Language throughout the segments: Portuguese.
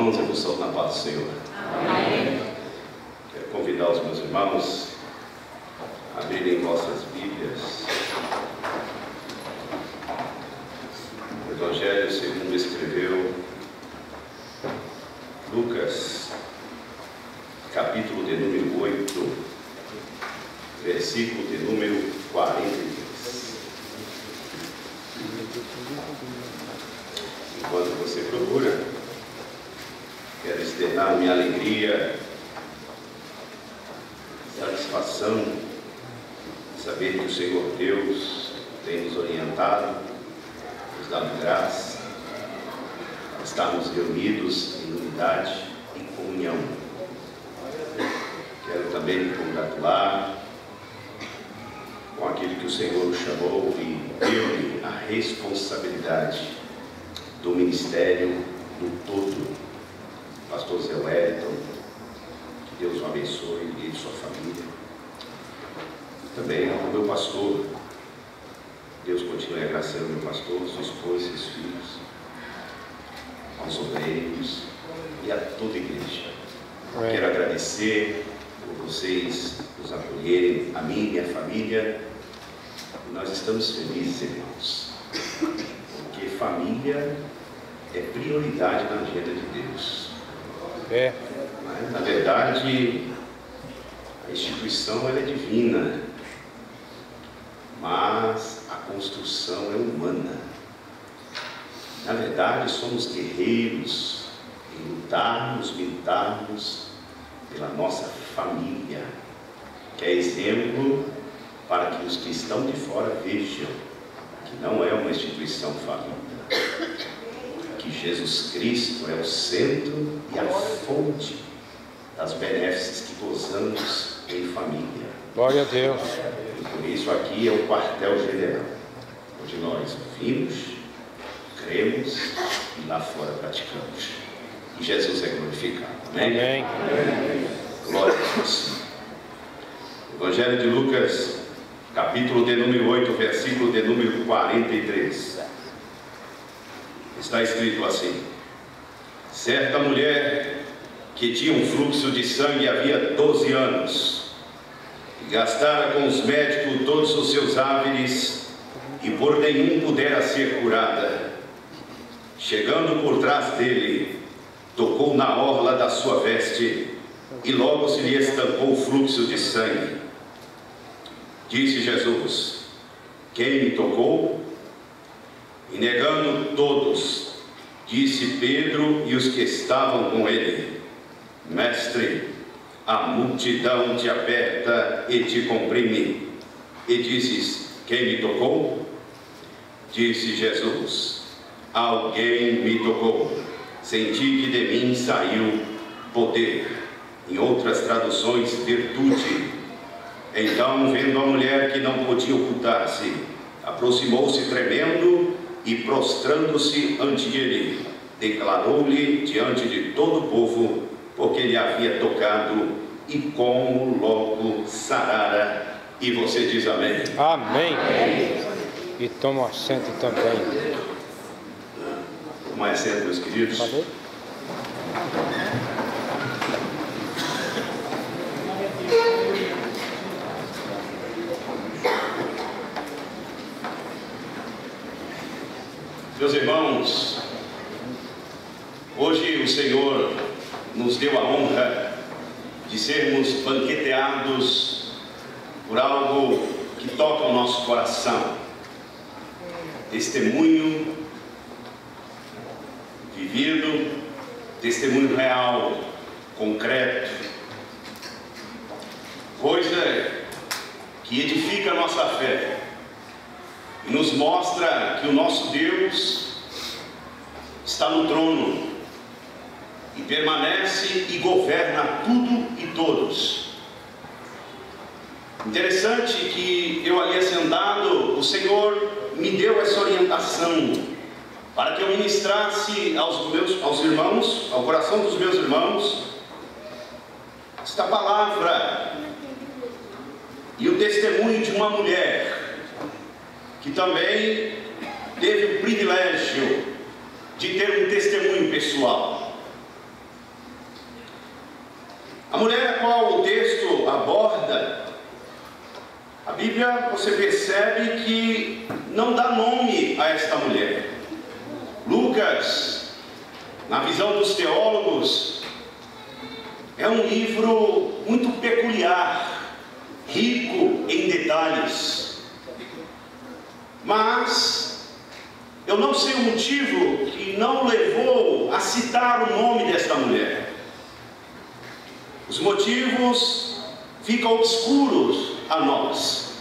irmãos, eu vos saúdo na paz do Senhor. Amém. Quero convidar os meus irmãos a abrirem vossas Bíblias. O Evangelho segundo escreveu Lucas, capítulo de número 8, versículo de número 43. Enquanto você procura, quero externar minha alegria, satisfação de saber que o Senhor Deus tem nos orientado, nos dado graça, estarmos reunidos em unidade e comunhão. Quero também me congratular com aquele que o Senhor chamou e deu-lhe a responsabilidade do ministério do todo, pastor Zé Wellington. Que Deus o abençoe, ele e sua família. Também ao meu pastor, Deus continue agraciando meu pastor, sua esposa, seus filhos, aos obreiros e a toda a igreja. Quero agradecer por vocês nos acolherem, a mim e minha família. Nós estamos felizes, irmãos, porque família é prioridade na agenda de Deus. Mas, na verdade, a instituição ela é divina, mas a construção é humana. Na verdade, somos guerreiros em lutarmos, militarmos pela nossa família, que é exemplo para que os que estão de fora vejam que não é uma instituição falida, que Jesus Cristo é o centro e a fonte das benéficas que gozamos em família. Glória a Deus. E por isso aqui é o quartel-general, onde nós vimos, cremos e lá fora praticamos. E Jesus é glorificado. Amém? Amém. Glória a Deus. Evangelho de Lucas, capítulo de número 8, versículo de número 43. Está escrito assim: certa mulher que tinha um fluxo de sangue havia 12 anos, e gastara com os médicos todos os seus háveres, e por nenhum pudera ser curada. Chegando por trás dele, tocou na orla da sua veste, e logo se lhe estampou o fluxo de sangue. Disse Jesus: quem me tocou? E negando todos, disse Pedro e os que estavam com ele: mestre, a multidão te aperta e te comprime, e dizes: quem me tocou? Disse Jesus: alguém me tocou, senti que de mim saiu poder. Em outras traduções, virtude. Então, vendo a mulher que não podia ocultar-se, aproximou-se tremendo e, prostrando-se ante ele, declarou-lhe diante de todo o povo porque lhe havia tocado e como logo sarara. E você diz amém? Amém. E toma assento também. Toma assento, meus queridos. Falei? Meus irmãos, hoje o Senhor nos deu a honra de sermos banqueteados por algo que toca o nosso coração. Testemunho vivido, testemunho real, concreto, coisa que edifica a nossa fé e nos mostra que o nosso Deus está no trono e permanece e governa tudo e todos. Interessante que eu ali assentado, o Senhor me deu essa orientação para que eu ministrasse aos irmãos, ao coração dos meus irmãos, esta palavra e o testemunho de uma mulher que também teve o privilégio de ter um testemunho pessoal. A mulher a qual o texto aborda, a Bíblia, você percebe que não dá nome a esta mulher. Lucas, na visão dos teólogos, é um livro muito peculiar, rico em detalhes. Mas eu não sei o motivo que não levou a citar o nome desta mulher. Os motivos ficam obscuros a nós.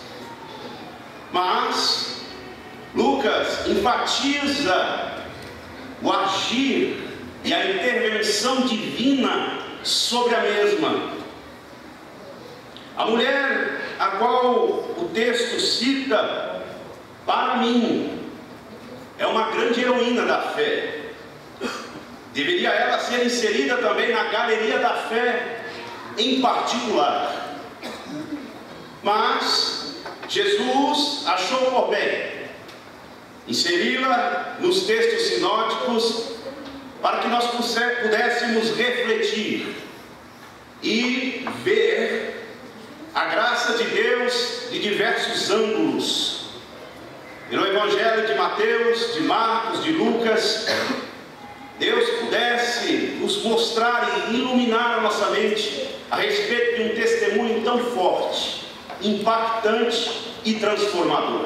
Mas Lucas enfatiza o agir e a intervenção divina sobre a mesma. A mulher a qual o texto cita, para mim, é uma grande heroína da fé. Deveria ela ser inserida também na galeria da fé em particular. Mas Jesus achou por bem inseri-la nos textos sinóticos para que nós pudéssemos refletir e ver a graça de Deus de diversos ângulos. E no Evangelho de Mateus, de Marcos, de Lucas, Deus pudesse nos mostrar e iluminar a nossa mente a respeito de um testemunho tão forte, impactante e transformador.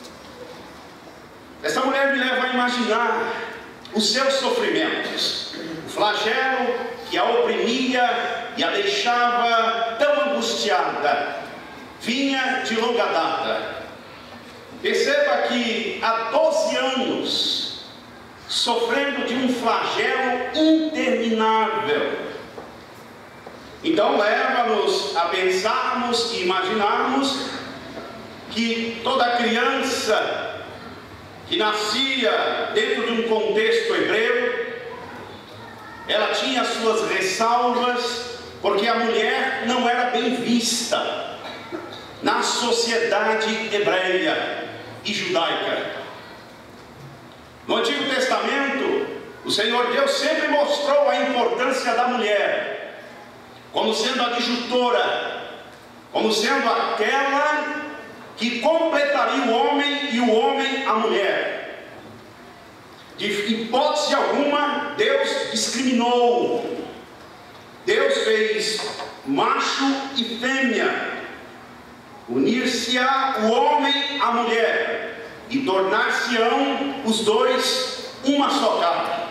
Essa mulher me leva a imaginar os seus sofrimentos, o flagelo que a oprimia e a deixava tão angustiada, vinha de longa data. Perceba que há 12 anos, sofrendo de um flagelo interminável. Então leva-nos a pensarmos e imaginarmos que toda criança que nascia dentro de um contexto hebreu, ela tinha suas ressalvas, porque a mulher não era bem vista na sociedade hebreia e judaica. No Antigo Testamento, o Senhor Deus sempre mostrou a importância da mulher como sendo a adjutora, como sendo aquela que completaria o homem e o homem a mulher. De hipótese alguma, Deus discriminou. Deus fez macho e fêmea, unir-se-á o homem à mulher e tornar-se-ão os dois uma só carne.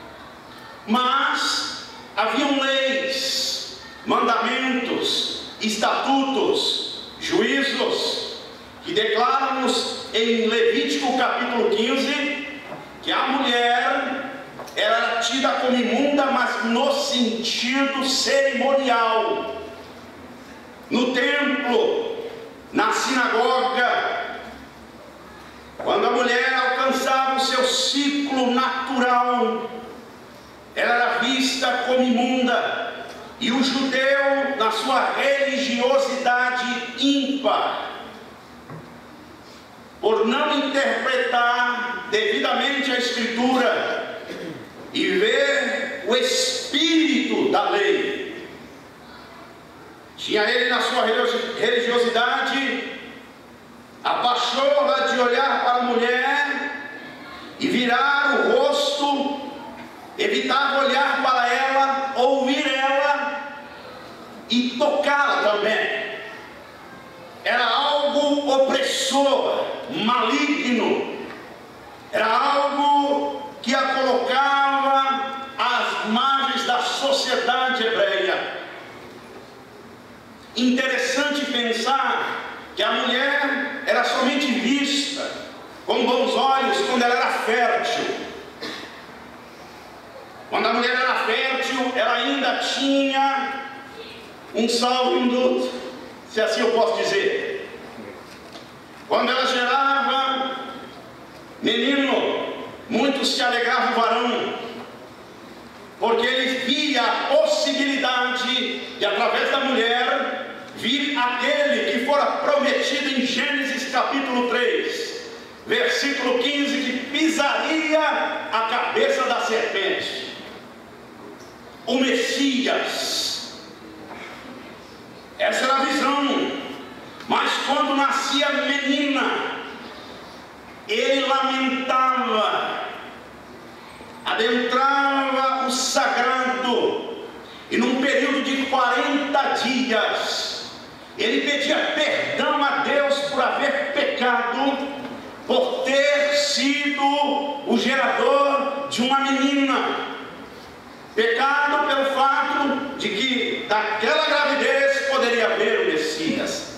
Mas haviam leis, mandamentos, estatutos, juízos, que declaramos em Levítico capítulo 15, que a mulher era tida como imunda, mas no sentido cerimonial. No templo, na sinagoga, quando a mulher alcançava o seu ciclo natural, ela era vista como imunda. E o judeu, na sua religiosidade ímpar, por não interpretar devidamente a Escritura e ver o espírito da lei, tinha ele na sua religiosidade a pachorra de olhar para a mulher e virar o rosto, evitava olhar para ela, ouvir ela e tocá-la também. Era algo opressor, maligno, era algo que a colocava às margens da sociedade hebreia. Interessante pensar que a mulher era somente vista com bons olhos quando ela era fértil. Quando a mulher era fértil, ela ainda tinha um salvo-induto, se assim eu posso dizer. Quando ela gerava menino, muitos se alegravam varão, porque ele via a possibilidade de, através da mulher, vir aquele que fora prometido em Gênesis capítulo 3, versículo 15, que pisaria a cabeça da serpente. O Messias, Essa era a visão. Mas quando nascia a menina, ele lamentava, adentrava o sagrado, e num período de 40 dias, ele pedia perdão a Deus por haver pecado, por ter sido o gerador de uma menina. Pecado pelo fato de que daquela gravidez poderia haver o Messias.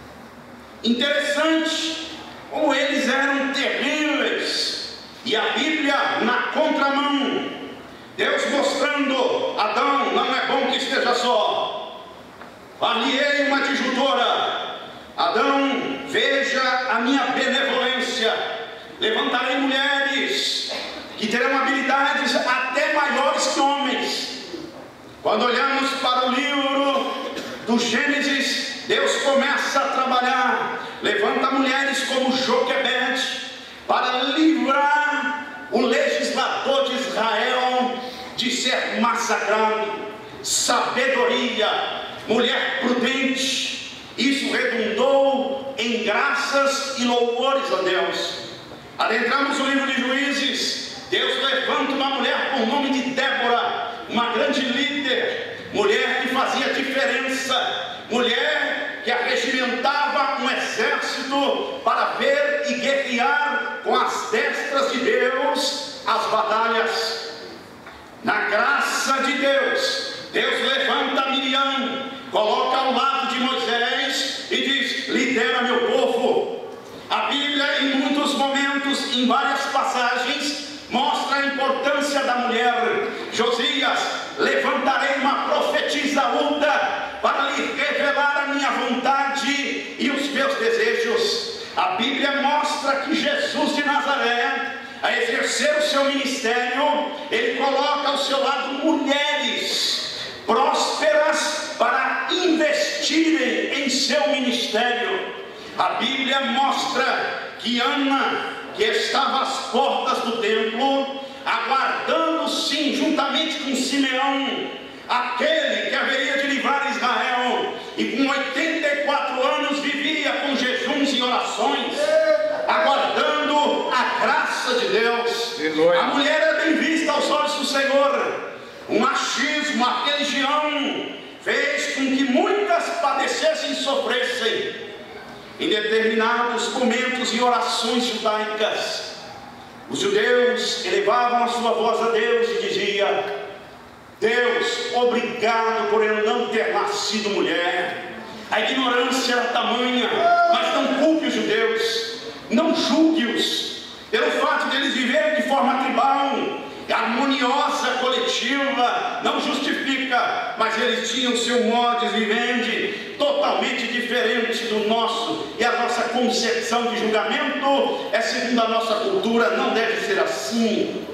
Interessante como eles eram terríveis. E a Bíblia na contramão, Deus mostrando: Adão, não é bom que esteja só, far-lhe-ei uma disjuntora. Adão, veja a minha benevolência, levantarei mulheres que terão habilidades até maiores que homens. Quando olhamos para o livro do Gênesis, Deus começa a trabalhar, levanta mulheres como Joquebede para livrar o legislador de Israel de ser massacrado. Sabedoria, mulher prudente, isso redundou em graças e louvores a Deus. Adentramos o livro de Juízes, Deus levanta uma mulher com o nome de Débora, uma grande líder, mulher que fazia diferença, mulher que arregimentava um exército para ver e guerrear com as destras de Deus as batalhas. Na graça de Deus, Deus levanta Miriam, coloca ao lado de Moisés e diz: lidera meu povo. A Bíblia, em muitos momentos, em várias passagens, mostra a importância da mulher. Josias: levantarei uma profetisa Hulda para lhe revelar a minha vontade e os meus desejos. A Bíblia mostra que Jesus de Nazaré, a exercer o seu ministério, ele coloca ao seu lado mulheres prósperas para investirem em seu ministério. A Bíblia mostra que Ana, que estava às portas do templo, aguardando sim, juntamente com Simeão, aquele que haveria de livrar Israel, e com 84 anos vivia com jejuns e orações, aguardando a graça de Deus. A mulher era bem vista aos olhos do Senhor. O machismo, a religião, fez com que muitas padecessem e sofressem. Em determinados momentos e orações judaicas, os judeus elevavam a sua voz a Deus e diziam: Deus, obrigado por eu não ter nascido mulher. A ignorância era tamanha, mas não culpe os judeus, não julgue-os pelo fato de eles viverem de forma tribal, harmoniosa, coletiva, não justifica, mas eles tinham seu modo de vivendi totalmente diferente do nosso, e a nossa concepção de julgamento é segundo a nossa cultura, não deve ser assim.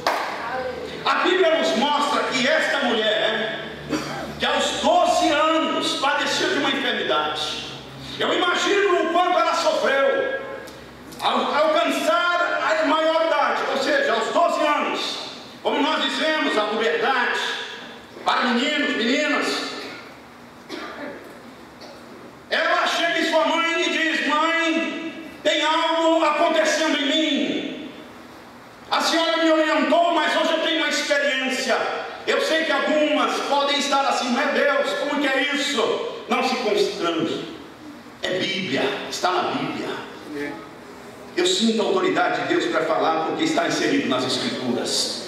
A Bíblia nos mostra que esta mulher, que aos 12 anos padeceu de uma enfermidade, eu imagino o quanto ela sofreu ao alcançar a maioridade, ou seja, aos 12 anos, como nós dizemos, a puberdade, para meninos, meninas. Ela chega em sua mãe e diz: mãe, tem algo acontecendo em mim. A senhora me orientou, mas hoje eu tenho uma experiência. Eu sei que algumas podem estar assim: meu Deus, como que é isso? Não se constrange. É Bíblia, está na Bíblia. Eu sinto a autoridade de Deus para falar, porque está inserido nas Escrituras.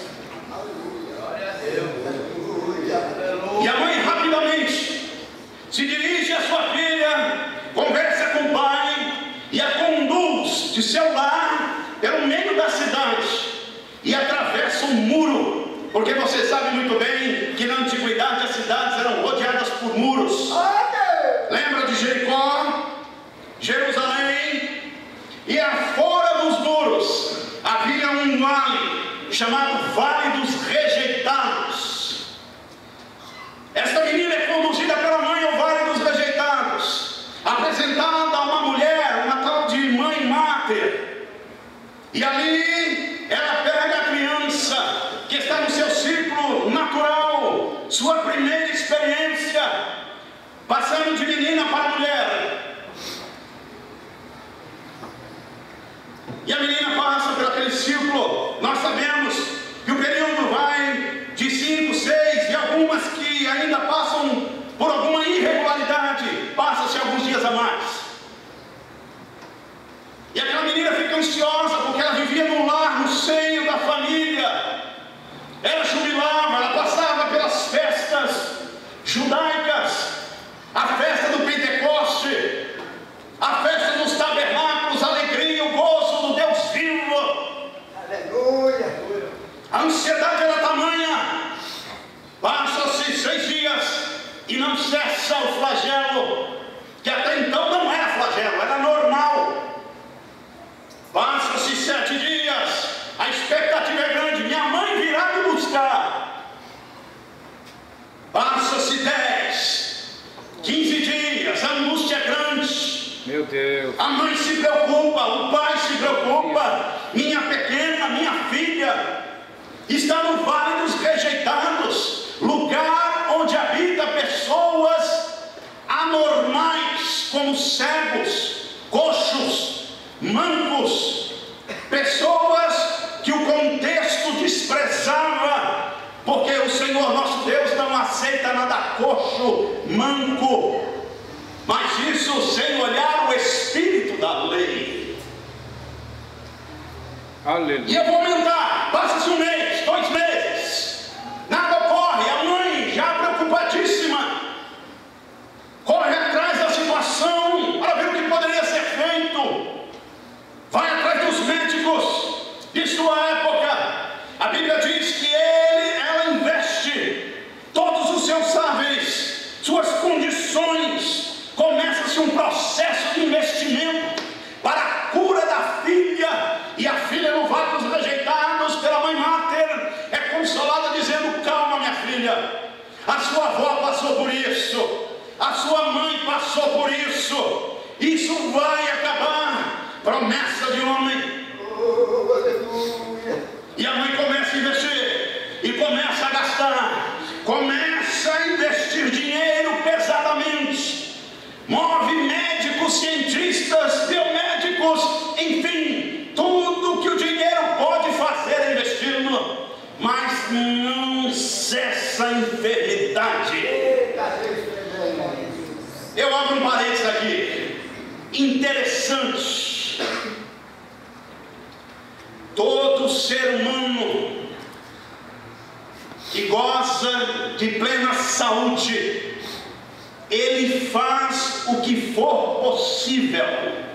E a mãe rapidamente se dirige à sua filha, conversa com o pai e a conduz de seu lar pelo meio da cidade e atravessa um muro, porque você sabe muito bem que na antiguidade as cidades eram rodeadas por muros. Lembra de Jericó, Jerusalém? E afora dos muros havia um vale chamado Vale dos Rejeitados. Esta menina é conduzida pela mãe ao Vale dos Rejeitados, apresentada a uma mulher, uma tal de mãe máter, e ali ela pega a criança que está no seu ciclo natural, sua primeira experiência, passando de menina para mulher. E a menina passa por aquele círculo. Nós sabemos que o período vai de 5, 6 e algumas que ainda passam por alguma irregularidade, passa-se alguns dias a mais. E aquela menina fica ansiosa porque ela vivia num lar, no seio da família. Ela jubilava, ela passava pelas festas judaicas, a festa do Pentecoste, a festa dos tabernáculos, a alegria, o gozo do Deus vivo. Aleluia. A ansiedade era tamanha. Passa-se 6 dias e não cessa o flagelo, que até então não era flagelo, era normal. Passa-se 7 dias, a expectativa é grande, minha mãe virá me buscar. Passa-se 10, 15 dias, a angústia é grande. Meu Deus. A mãe se preocupa, o pai se preocupa. Minha pequena, minha filha, está no vale dos rejeitados, lugar onde habita pessoas anormais, como cegos, coxos, mancos, pessoas que o contexto desprezava, porque o Senhor nosso Deus não aceita nada coxo, manco, mas isso sem olhar o espírito da lei. Aleluia. E eu vou aumentar, passa-se 1 mês, 2 meses, nada ocorre, a mãe já preocupadíssima, corre atrás da situação para ver o que poderia ser feito. Vai atrás dos médicos de sua época. A Bíblia diz que ela investe todos os seus sáveis, suas condições. Começa-se um processo de investimento para a cura da filha. E a filha no vale dos rejeitados pela mãe máter é consolada dizendo: calma, minha filha, a sua avó passou por isso, a sua mãe passou por isso, isso vai acabar. Promessa de homem. E a mãe começa a investir e começa a gastar, começa a investir dinheiro pesadamente, move médicos, cientistas, biomédicos, enfim, tudo que o dinheiro pode fazer é investindo, mas não cessa a enfermidade. Eu abro um parênteses aqui, interessante. Todo ser humano que goza de plena saúde, ele faz o que for possível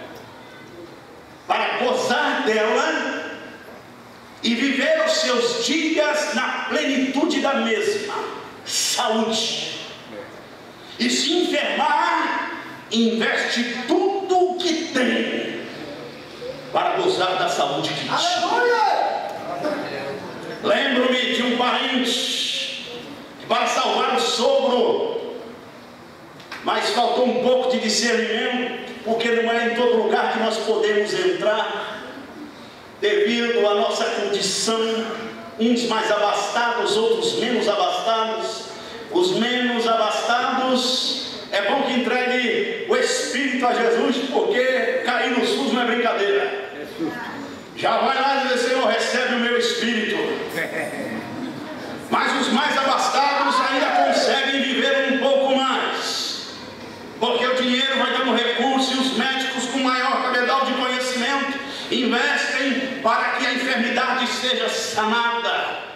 para gozar dela e viver os seus dias na plenitude da mesma saúde. E se enfermar, investe tudo o que tem para gozar da saúde que tinha. Lembro-me de um parente que, para salvar o sogro, mas faltou um pouco de discernimento, porque não é em todo lugar que nós podemos entrar, devido à nossa condição, uns mais abastados, outros menos abastados. Os menos abastados, é bom que entregue o Espírito a Jesus, porque cair no SUS não é brincadeira. Já vai lá e dizer: Senhor, recebe o meu Espírito. Mas os mais abastados ainda conseguem viver um pouco mais, porque o dinheiro vai dando recurso e os médicos, com maior cabedal de conhecimento, investem para que a enfermidade seja sanada.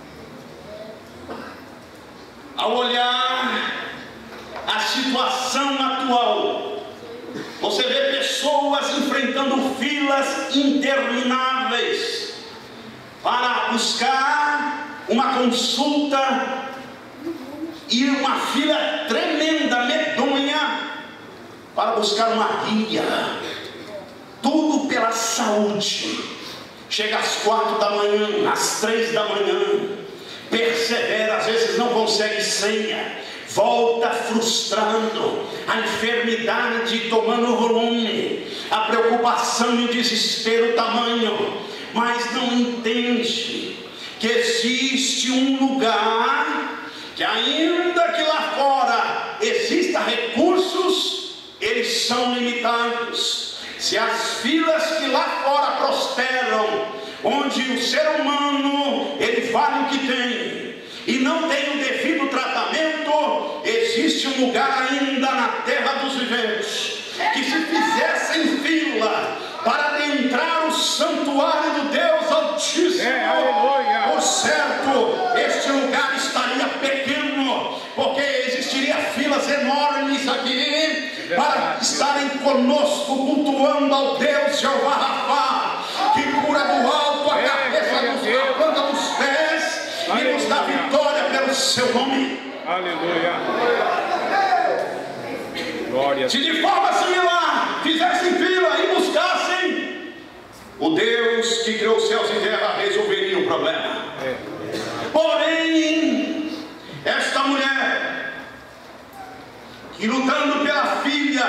Ao olhar a situação atual, você vê pessoas enfrentando filas intermináveis para buscar uma consulta, e uma fila tremenda, medonha, para buscar uma guia. Tudo pela saúde. Chega às 4 da manhã, às 3 da manhã, persevera, às vezes não consegue senha, volta frustrando, a enfermidade tomando volume, a preocupação e o desespero tamanho, mas não entende que existe um lugar, que ainda que lá fora existe exista recursos, eles são limitados. Se as filas que lá fora prosperam, onde o ser humano, ele vale o que tem, e não tem o devido tratamento, existe um lugar ainda na terra dos viventes, que se fizessem fila para adentrar o santuário do Deus Altíssimo, por certo, este lugar estaria pequeno, porque existiria filas enormes aqui, para estarem conosco, cultuando ao Deus Jeová Rafá, que cura do alto a cabeça, da planta dos pés, e nos dá vitória pelo seu nome. Aleluia. Glória. Se de forma similar fizessem fila e buscassem, o Deus que criou os céus e terra resolveria o problema. Porém, esta mulher, que lutando pela filha,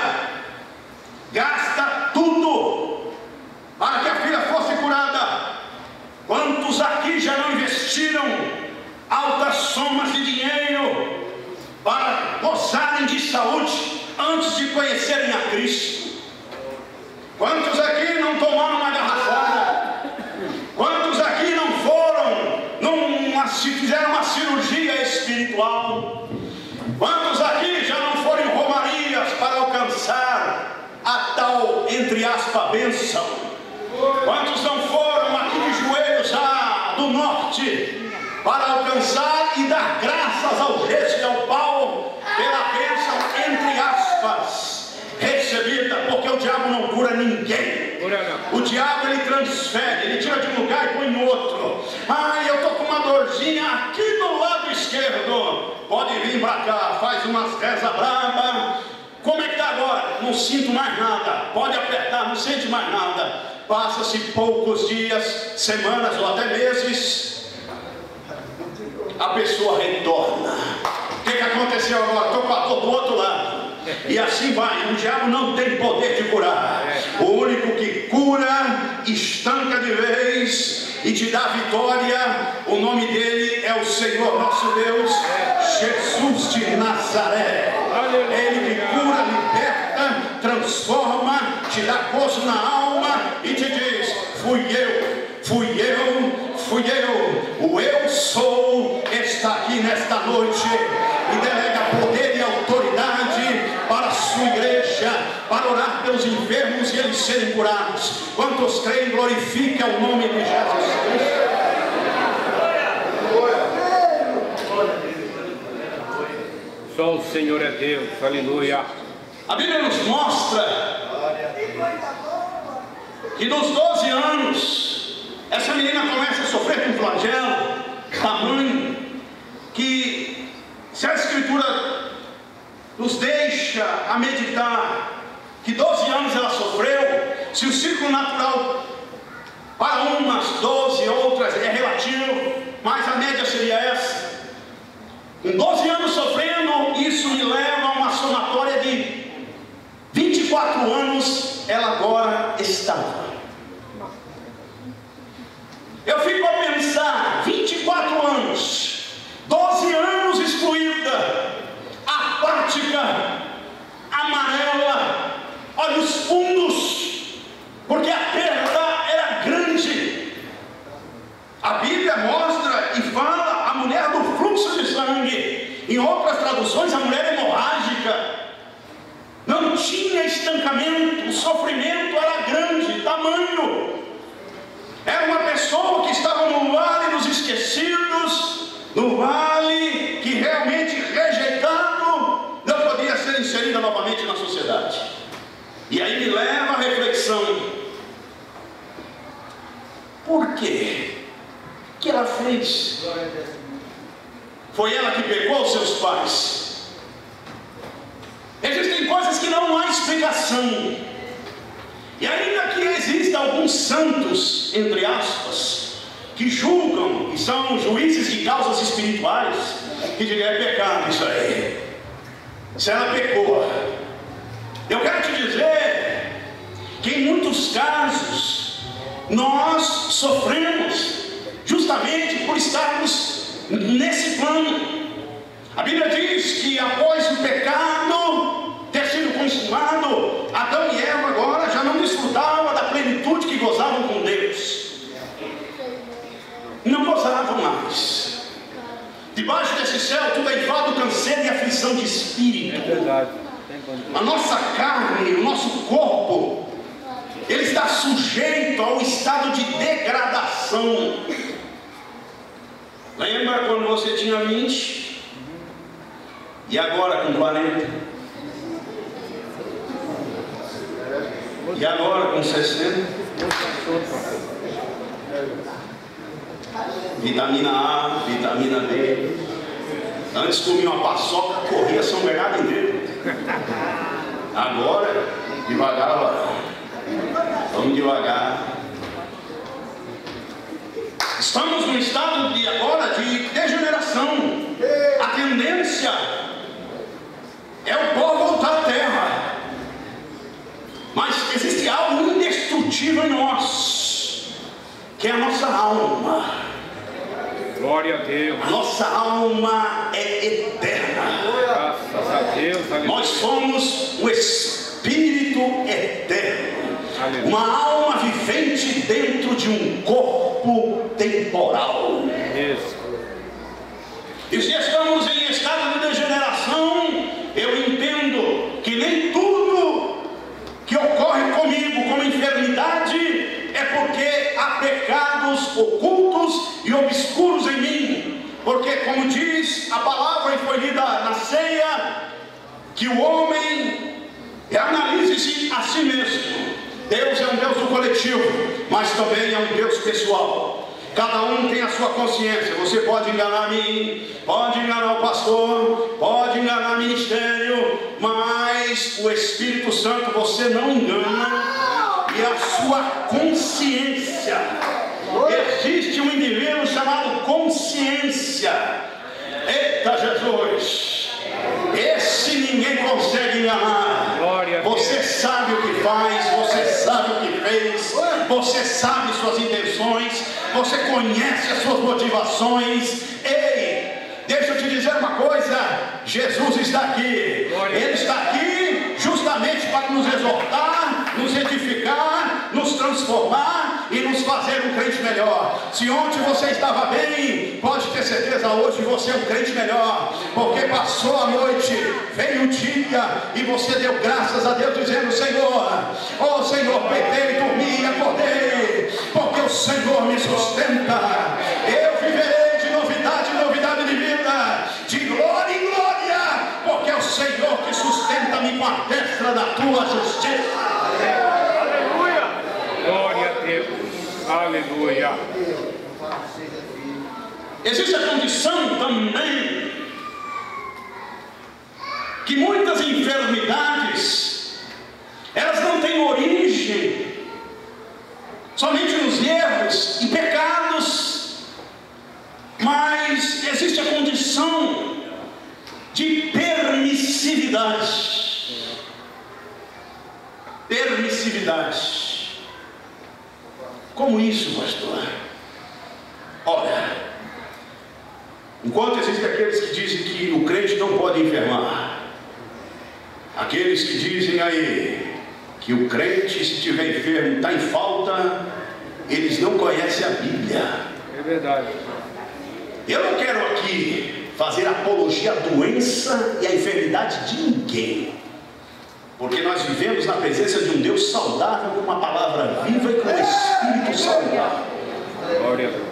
gasta tudo para que a filha fosse curada. Quantos aqui já não investiram altas somas de dinheiro para gozarem de saúde antes de conhecerem a Cristo? Quantos aqui não tomaram uma garrafada? Quantos aqui não foram, fizeram uma cirurgia espiritual? Quantos aqui já não foram em romarias para alcançar a tal, entre aspas, bênção? Quantos não foram aqui de joelhos do norte para alcançar e dar graças ao gesso e ao pau pela bênção, entre aspas, recebida? Porque o diabo não cura ninguém. O diabo, ele transfere, ele tira de um lugar e põe em outro. Eu estou com uma dorzinha aqui do lado esquerdo. Pode vir para cá, faz umas rezas braba. Como é que está agora? Não sinto mais nada. Pode apertar, não sente mais nada. Passa-se poucos dias, semanas ou até meses, a pessoa retorna. O que aconteceu agora? Estou com a dor do outro lado. E assim vai. O diabo não tem poder de curar. O único que cura, estanca de vez e te dá vitória, o nome dele é o Senhor nosso Deus, Jesus de Nazaré. Ele que cura, liberta, transforma, te dá gozo na alma e te diz: fui eu, o eu sou está aqui nesta noite e delega poder e autoridade para a sua igreja, para orar pelos enfermos e eles serem curados. Quantos creem, glorifica o nome de Jesus Cristo. Só o Senhor é Deus, aleluia. A Bíblia nos mostra que dos 12 anos, essa menina começa a sofrer com um flagelo tamanho que, se a Escritura nos deixa a meditar que 12 anos ela sofreu, se o ciclo natural para umas 12, outras é relativo, mas a média seria essa. Com 12 anos sofrendo, isso me leva a uma somatória de 24 anos ela agora estava. Eu fico a pensar, 24 anos, 12 anos excluída, apática, amarela, olhos fundos, porque a perda era grande. A Bíblia mostra e fala a mulher do fluxo de sangue, em outras traduções a mulher hemorrágica. Não tinha estancamento, o sofrimento era grande, tamanho. Era uma pessoa que estava no vale dos esquecidos, no vale que realmente rejeitado, não podia ser inserida novamente na sociedade. E aí me leva à reflexão: por quê? O que ela fez? Foi ela que pegou seus pais? Existem coisas que não há explicação. E ainda que existam alguns santos, entre aspas, que julgam, que são juízes de causas espirituais, que digam: é pecado isso aí, se ela pecou. Eu quero te dizer que em muitos casos nós sofremos justamente por estarmos nesse plano. A Bíblia diz que após o pecado plenitude que gozavam com Deus, não gozavam mais. Debaixo desse céu tudo é enfado, canseiro e aflição de espírito. É verdade. A nossa carne, o nosso corpo, ele está sujeito ao estado de degradação. Lembra quando você tinha 20 e agora com 40? E agora com 60? Vitamina A, vitamina D. Antes comia uma paçoca, corria São Bernardo inteiro. Agora, devagar, vamos devagar. Estamos num estado de agora de degeneração. A tendência é o pó voltar à terra. Mas existe algo indestrutível em nós, que é a nossa alma. Glória a Deus. A nossa alma é eterna. Graças a Deus. Aleluia. Nós somos o Espírito eterno. Aleluia. Uma alma vivente dentro de um corpo temporal. Isso. E se estamos em estado de degeneração, eu entendo que nem tudo que ocorre comigo como enfermidade é porque há pecados ocultos e obscuros em mim. Porque, como diz a palavra e foi lida na ceia, que o homem analise-se a si mesmo. Deus é um Deus do coletivo, mas também é um Deus pessoal. Cada um tem a sua consciência. Você pode enganar a mim, pode enganar o pastor, pode enganar o ministério, mas o Espírito Santo você não engana. E a sua consciência. Existe um indivíduo chamado consciência. Eita Jesus! Esse ninguém consegue enganar. Você sabe o que faz, você sabe o que fez, você sabe suas intenções, você conhece as suas motivações. Ei, deixa eu te dizer uma coisa: Jesus está aqui. Ele está aqui justamente para nos exortar, nos edificar, nos transformar e nos fazer um crente melhor. Se ontem você estava bem, pode ter certeza, hoje você é um crente melhor, porque passou a noite, veio o dia e você deu graças a Deus dizendo: Senhor, oh Senhor, peitei, dormi e acordei, porque o Senhor me sustenta. Eu viverei de novidade em novidade de vida, de glória em glória, porque é o Senhor que sustenta-me com a destra da tua justiça. Aleluia. Glória a Deus. Aleluia. Existe a condição também que muitas enfermidades, elas não têm origem somente nos erros e pecados, mas existe a condição de permissividade. Permissividade. Como isso, pastor? Olha, enquanto existem aqueles que dizem que o crente não pode enfermar, aqueles que dizem aí que o crente, se estiver enfermo, está em falta, eles não conhecem a Bíblia. É verdade. Eu não quero aqui fazer apologia à doença e à enfermidade de ninguém, porque nós vivemos na presença de um Deus saudável, com uma palavra viva e com um Espírito saudável. Glória a Deus.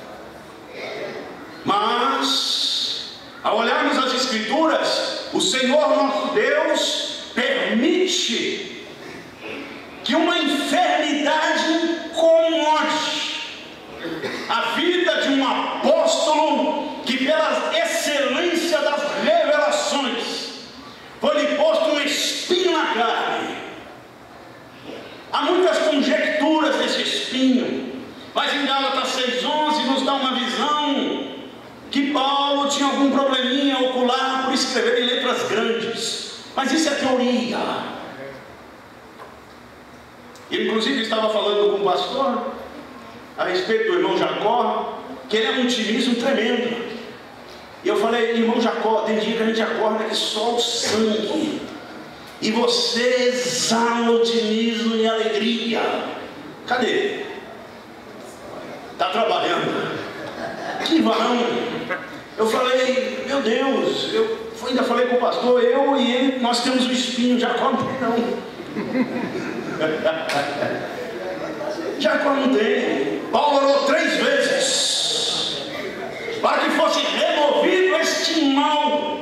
Mas, ao olharmos as Escrituras, o Senhor nosso Deus permite que uma enfermidade incomode a vida de um apóstolo que, pela excelência das revelações, foi-lhe posto um espinho na carne. Há muitas conjecturas desse espinho, mas em Gálatas 6,11 nos dá uma visão que Paulo tinha algum probleminha ocular por escrever em letras grandes, mas isso é teoria. Eu inclusive estava falando com o pastor a respeito do irmão Jacó, que ele é um otimismo tremendo. E eu falei: irmão Jacó, tem dia que a gente acorda que só o sangue, e você exala otimismo e alegria. Cadê? Está trabalhando. Que varão. Eu falei, meu Deus, eu ainda falei com o pastor, eu e ele, nós temos o espinho, Jacó não tem não. Jacó não tem. Paulo orou 3 vezes para que fosse removido este mal.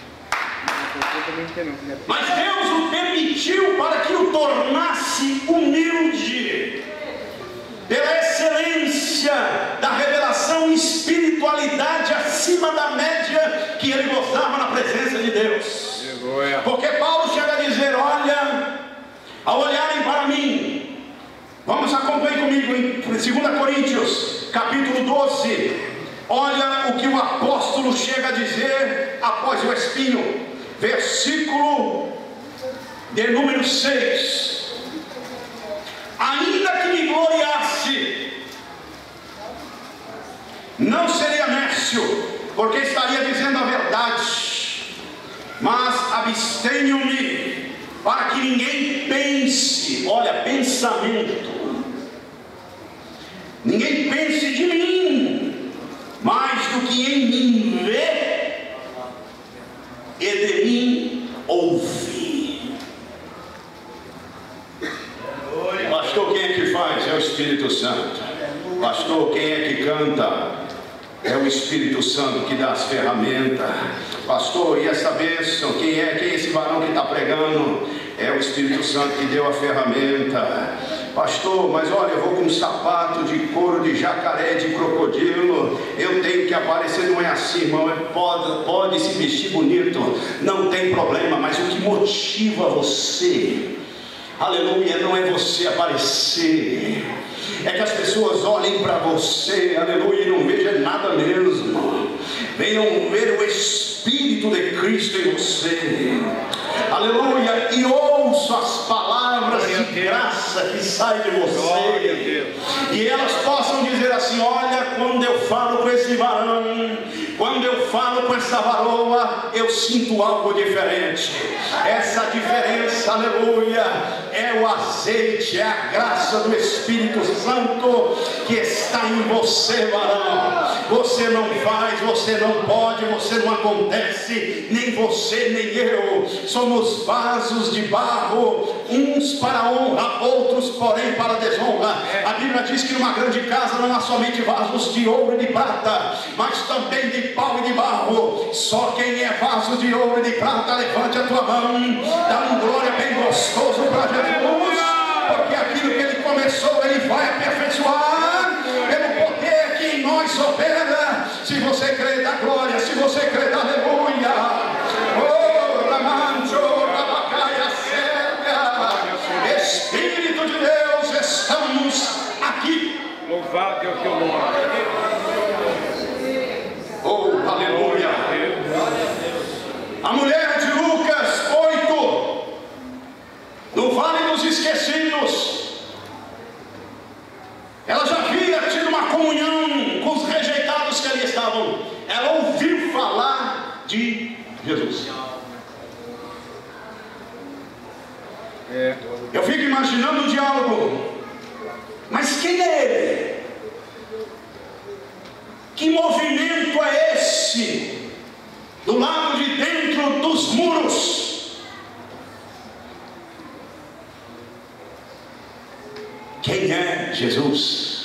Mas Deus o permitiu para que o tornasse humilde, pela excelência da revelação e espiritualidade acima da média que ele gozava na presença de Deus. Porque Paulo chega a dizer, olha, ao olharem para mim, vamos acompanhar comigo em 2 Coríntios, capítulo 12, olha o que o apóstolo chega a dizer após o espinho, versículo de número 6. Ainda que me gloriasse, não seria nércio, porque estaria dizendo a verdade, mas abstenho-me para que ninguém pense, olha, pensamento, ninguém pense de mim mais do que em mim vê e de mim ouvir. Pastor, quem é que faz? É o Espírito Santo. Pastor, quem é que canta? É o Espírito Santo que dá as ferramentas. Pastor, e essa bênção? Quem é esse varão que está pregando? É o Espírito Santo que deu a ferramenta. Pastor, mas olha, eu vou com um sapato de couro de jacaré, de crocodilo, eu tenho que aparecer. Não é assim, irmão. Pode se vestir bonito, não tem problema, mas o que motiva você, aleluia, não é você aparecer, é que as pessoas olhem para você, aleluia, e não vejam nada mesmo, venham ver o Espírito de Cristo em você, aleluia, e ouçam as palavras de graça que saem de você, e elas possam dizer assim, olha, quando eu falo com esse varão, quando eu falo com essa varoa, eu sinto algo diferente. Essa diferença, aleluia, é o azeite, é a graça do Espírito Santo que está em você, varão. Você não faz, você não pode, você não acontece, nem você nem eu. Somos vasos de barro, uns para honra, outros porém para desonra. A Bíblia diz que numa grande casa não há somente vasos de ouro e de prata, mas também de pau e de barro. Só quem é vaso de ouro e de prata, levante a tua mão, dá um glória bem gostoso para Jesus, porque aquilo que ele começou, ele vai aperfeiçoar, pelo poder que em nós opera. Se você crê, dá glória. Se você crê, dá aleluia. Oh, Ramancho, Rabacaia, Sérvia, Espírito de Deus, estamos aqui. Louvado é o teu nome. Oh, aleluia. A mulher de Lucas 8, no Vale dos Esquecidos, ela já havia tido uma comunhão com os rejeitados que ali estavam. Ela ouviu falar de Jesus. Eu fico imaginando o diálogo. Mas quem é ele? Que movimento é esse do lado de dentro dos muros? Quem é Jesus?